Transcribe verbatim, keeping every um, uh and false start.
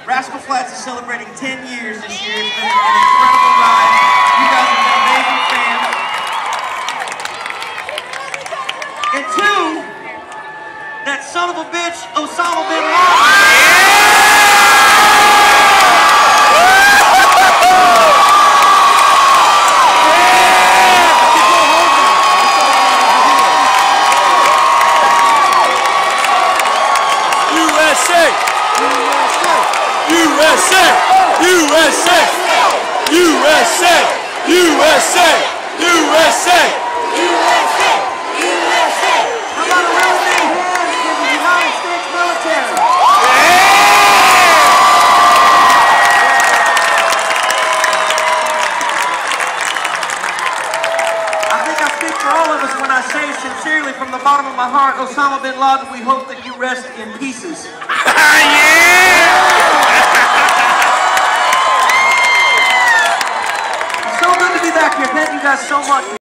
Rascal Flatts is celebrating ten years this year. It's been an incredible ride. You guys have been amazing fans. And two, that son of a bitch, Osama bin Laden. U S A! U S A! U S A! U S A! U S A! U S A! How about a real big hand for the United States military? I think I speak for all of us when I say sincerely from the bottom of my heart, Osama bin Laden, we hope that you rest in pieces. Yeah! It's so good to be back here. Thank you guys so much.